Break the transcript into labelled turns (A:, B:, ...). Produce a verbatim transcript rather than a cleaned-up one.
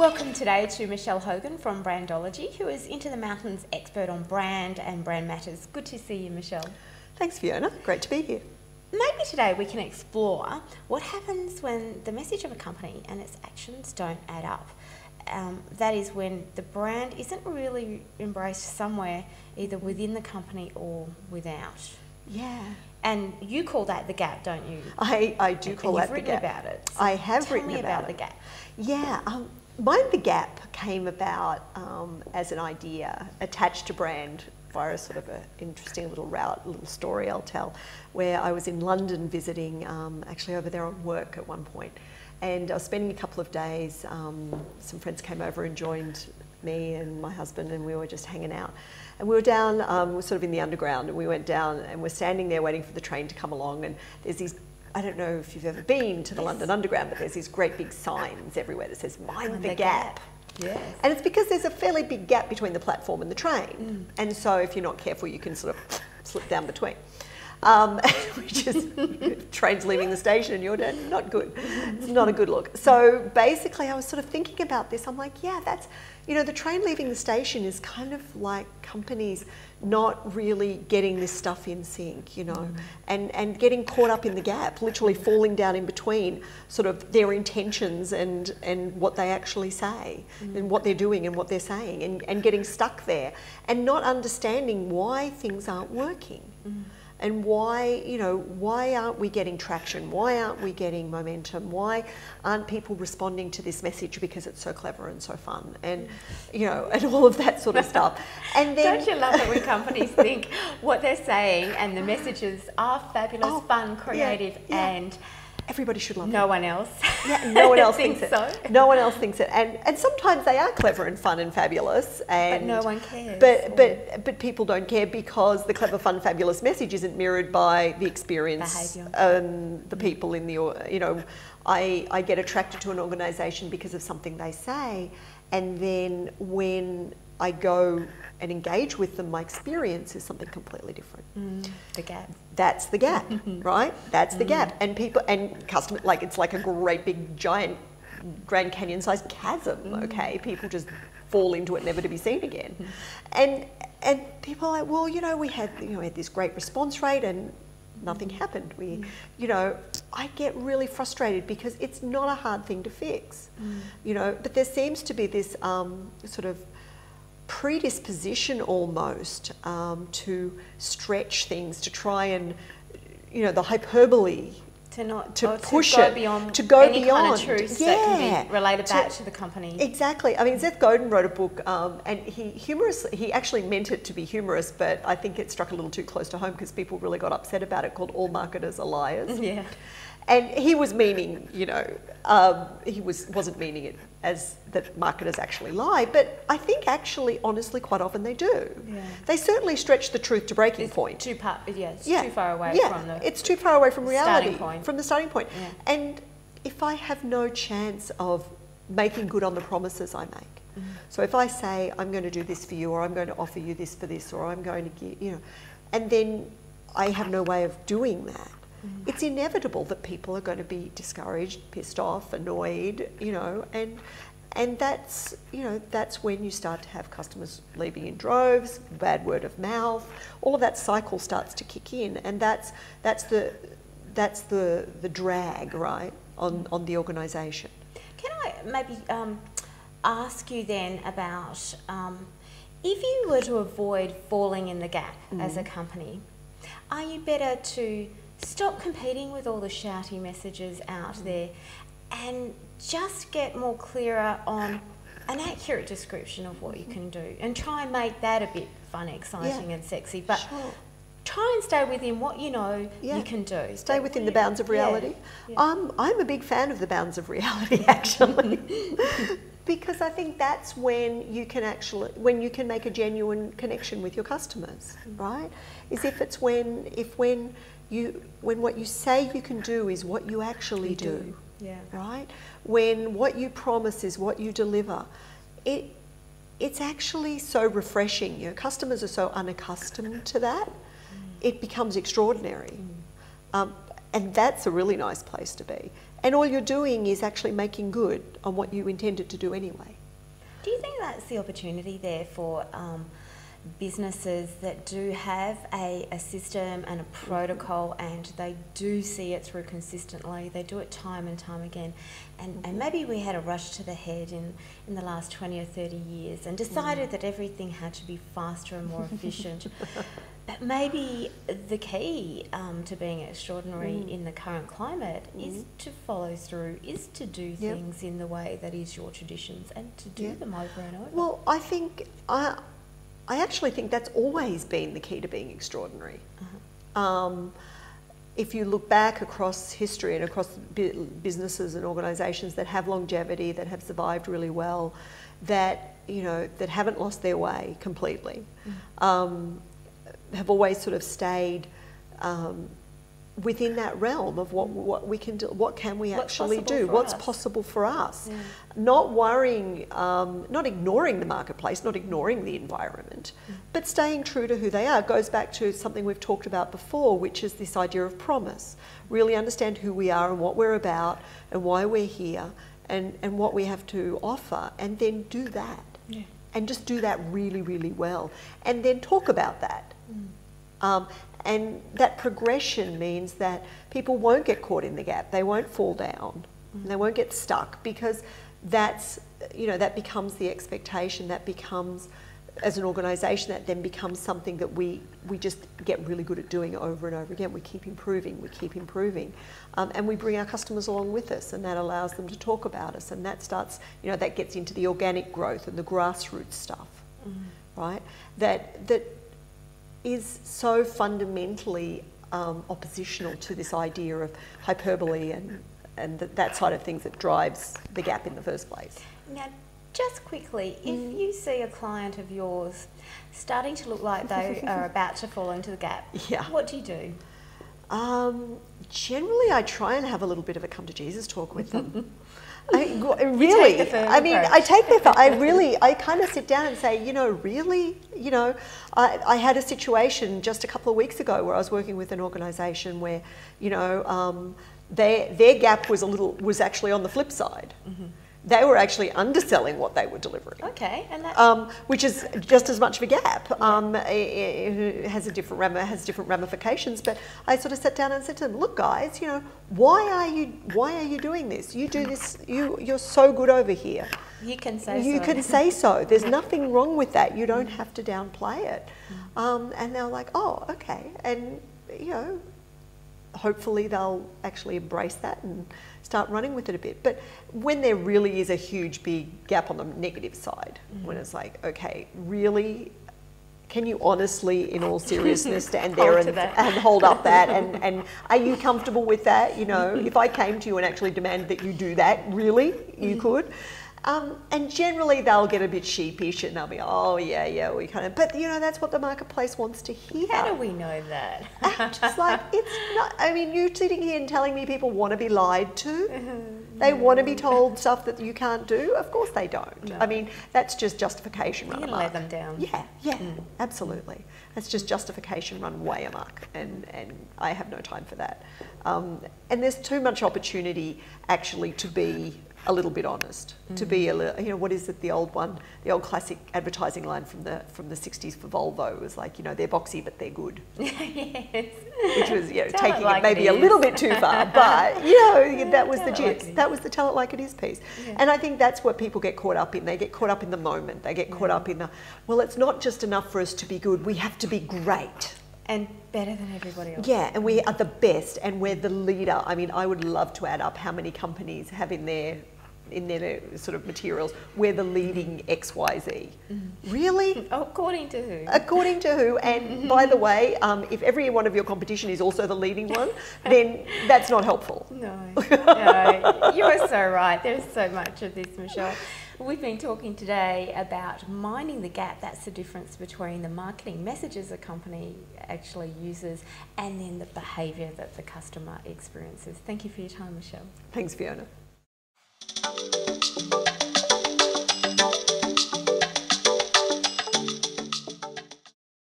A: Welcome today to Michel Hogan from Brandology, who is Into the Mountains expert on brand and brand matters. Good to see you, Michel.
B: Thanks, Fiona. Great to be here.
A: Maybe today we can explore what happens when the message of a company and its actions don't add up. Um, that is when the brand isn't really embraced somewhere, either within the company or without.
B: Yeah.
A: And you call that the gap, don't you?
B: I, I do
A: and,
B: call
A: and
B: that the gap.
A: You've written about it. So
B: I have
A: tell
B: written
A: me
B: about,
A: about
B: it.
A: the gap.
B: Yeah. Um, mine, the gap, came about um, as an idea attached to brand via a sort of an interesting little route, little story I'll tell, where I was in London visiting, um, actually over there on work at one point. And I was spending a couple of days, um, some friends came over and joined me and my husband, and we were just hanging out. And we were down, um, we were sort of in the underground, and we went down and we're standing there waiting for the train to come along, and there's these, I don't know if you've ever been to the yes. London Underground, but there's these great big signs everywhere that says, mind the, the gap. gap.
A: Yes.
B: And it's because there's a fairly big gap between the platform and the train.
A: Mm.
B: And so if you're not careful, you can sort of slip down between. Um, which is, train's leaving the station and you're dead. Not good. It's not a good look. So basically I was sort of thinking about this. I'm like, yeah, that's, you know, the train leaving the station is kind of like companies not really getting this stuff in sync, you know, mm. and, and getting caught up in the gap, literally falling down in between sort of their intentions and, and what they actually say mm. and what they're doing and what they're saying, and, and getting stuck there and not understanding why things aren't working. Mm. And why, you know, why aren't we getting traction? Why aren't we getting momentum? Why aren't people responding to this message because it's so clever and so fun? And, you know, and all of that sort of stuff. And then,
A: don't you love it when companies think what they're saying and the messages are fabulous, oh, fun, creative,
B: yeah, yeah.
A: and
B: everybody should love
A: no
B: them.
A: one else.
B: Yeah, no one else
A: thinks
B: thinks
A: so.
B: it. No one else thinks it. And and sometimes they are clever and fun and fabulous. And,
A: but no one cares.
B: But but but people don't care because the clever, fun, fabulous message isn't mirrored by the experience and um, the people in the, you know, I, I get attracted to an organisation because of something they say, and then when I go and engage with them, my experience is something completely different.
A: Mm, the gap.
B: That's the gap, right? That's the mm. gap. And people, and customer, like it's like a great big giant Grand Canyon sized chasm, mm. okay? People just fall into it never to be seen again. Mm. And and people are like, well, you know, we had, you know, we had this great response rate and nothing happened. We, mm. you know, I get really frustrated because it's not a hard thing to fix, mm. you know, but there seems to be this um, sort of predisposition almost um, to stretch things, to try and, you know, the hyperbole,
A: to not
B: to
A: or
B: push
A: to go
B: it,
A: beyond
B: to go
A: any
B: beyond,
A: kind of truths
B: yeah,
A: that can be related
B: to,
A: back to the company.
B: Exactly. I mean, Seth Godin wrote a book, um, and he humorous. He actually meant it to be humorous, but I think it struck a little too close to home because people really got upset about it. Called "All Marketers Are Liars."
A: Yeah. And
B: he was meaning, you know, um, he was, wasn't meaning it as that marketers actually lie, but I think actually, honestly, quite often they do.
A: Yeah.
B: They certainly stretch the truth to breaking
A: it's
B: point.
A: Too par- yeah, it's
B: yeah.
A: too far away
B: yeah.
A: from the
B: It's too far away from reality,
A: starting point.
B: from the starting point.
A: Yeah.
B: And if I have no chance of making good on the promises I make, mm-hmm. so if I say, I'm going to do this for you, or I'm going to offer you this for this, or I'm going to give, you know, and then I have no way of doing that, mm. it's inevitable that people are going to be discouraged, pissed off, annoyed, you know, and and that's, you know, that's when you start to have customers leaving in droves, bad word of mouth, all of that cycle starts to kick in, and that's that's the that's the the drag, right, on on the organisation.
A: Can I maybe um, ask you then about um, if you were to avoid falling in the gap mm. as a company, are you better to stop competing with all the shouty messages out mm. there and just get more clearer on an accurate description of what you can do and try and make that a bit fun, exciting yeah. and sexy, but
B: sure.
A: try and stay within what you know
B: yeah.
A: you can do.
B: Stay within the bounds of reality.
A: Yeah. Yeah.
B: Um, I'm a big fan of the bounds of reality, actually, because I think that's when you can actually, when you can make a genuine connection with your customers, right? Is if it's when, if when you, when what you say you can do is what you actually
A: you
B: do.
A: do. Yeah.
B: Right? When what you promise is what you deliver, it it's actually so refreshing. You know, customers are so unaccustomed to that. Mm. It becomes extraordinary. Mm. Um, and that's a really nice place to be. And all you're doing is actually making good on what you intended to do anyway.
A: Do you think that's the opportunity there for um, businesses that do have a, a system and a protocol, and they do see it through consistently, they do it time and time again, and, mm-hmm. and maybe we had a rush to the head in, in the last twenty or thirty years and decided mm. that everything had to be faster and more efficient. But maybe the key um, to being extraordinary mm. in the current climate mm. is to follow through, is to do yep. things in the way that is your traditions, and to do yep. them over and over.
B: Well, I think I, I actually think that's always been the key to being extraordinary. Uh-huh. Um, if you look back across history and across businesses and organisations that have longevity, that have survived really well, that you know that haven't lost their way completely. Mm. Um, have always sort of stayed um, within that realm of what what we can do, what can we what's actually do, what's us. possible for us. Yeah. Not worrying, um, not ignoring the marketplace, not ignoring the environment, mm. but staying true to who they are. It goes back to something we've talked about before, which is this idea of promise. Really understand who we are and what we're about and why we're here and, and what we have to offer, and then do that. Yeah. And just do that really, really well. And then talk about that. Mm. Um, and that progression means that people won't get caught in the gap. They won't fall down. Mm. And they won't get stuck, because that's, you know, that becomes the expectation. That becomes, as an organisation, that then becomes something that we, we just get really good at doing over and over again. We keep improving, we keep improving. Um, and we bring our customers along with us, and that allows them to talk about us. And that starts, you know, that gets into the organic growth and the grassroots stuff, mm. right? That, that is so fundamentally um, oppositional to this idea of hyperbole and, and th that side of things that drives the gap in the first place.
A: Now, just quickly, if mm. you see a client of yours starting to look like they are about to fall into the gap, yeah. what do you do? Um,
B: generally, I try and have a little bit of a come to Jesus talk with them. I, really, I mean, approach. I take the, I really, I kind of sit down and say, you know, really, you know, I, I had a situation just a couple of weeks ago where I was working with an organisation where, you know, um, their, their gap was a little, was actually on the flip side. Mm-hmm. They were actually underselling what they were delivering.
A: Okay, and that
B: um, which is just as much of a gap. Yeah. Um, it, it has a different ram has different ramifications. But I sort of sat down and said to them, "Look, guys, you know, why are you why are you doing this? You do this. You you're so good over here.
A: You can say
B: you
A: so.
B: can say so. There's nothing wrong with that. You don't have to downplay it." Mm. Um, and they're like, "Oh, okay," and you know, hopefully they'll actually embrace that and start running with it a bit. But when there really is a huge big gap on the negative side, mm. when it's like, okay, really, can you honestly, in all seriousness, stand there and, and hold up that? And, and are you comfortable with that? You know, if I came to you and actually demanded that you do that, really, you mm. could? Um, and generally they'll get a bit sheepish and they'll be, oh yeah, yeah, we kind of, but you know, that's what the marketplace wants to hear.
A: How do we know that?
B: Just like, it's not, I mean, you're sitting here and telling me people want to be lied to. They want to be told stuff that you can't do. Of course they don't. No. I mean, that's just justification run amok.
A: You lay them down.
B: Yeah, yeah, mm. absolutely. That's just justification run way amok, and, and I have no time for that. Um, and there's too much opportunity actually to be a little bit honest, mm. to be a little, you know, what is it, the old one, the old classic advertising line from the from the sixties for Volvo was like, you know, they're boxy but they're good. Yes. Which was, you know, tell taking it, like it maybe it a little bit too far, but, you know, yeah, that was the gist. Like that was the tell it like it is piece. Yeah. And I think that's what people get caught up in. They get caught up in the moment. They get caught yeah. up in the, well, it's not just enough for us to be good, we have to be great.
A: And better than everybody else.
B: Yeah, and we are the best and we're the leader. I mean, I would love to add up how many companies have in their in their sort of materials, we're the leading X Y Z. Mm. Really?
A: According to who?
B: According to who? And by the way, um, if every one of your competition is also the leading one, then that's not helpful.
A: No, no, you are so right. There's so much of this, Michelle. We've been talking today about minding the gap. That's the difference between the marketing messages a company actually uses and then the behaviour that the customer experiences. Thank you for your time, Michelle.
B: Thanks, Fiona.
C: Thank you.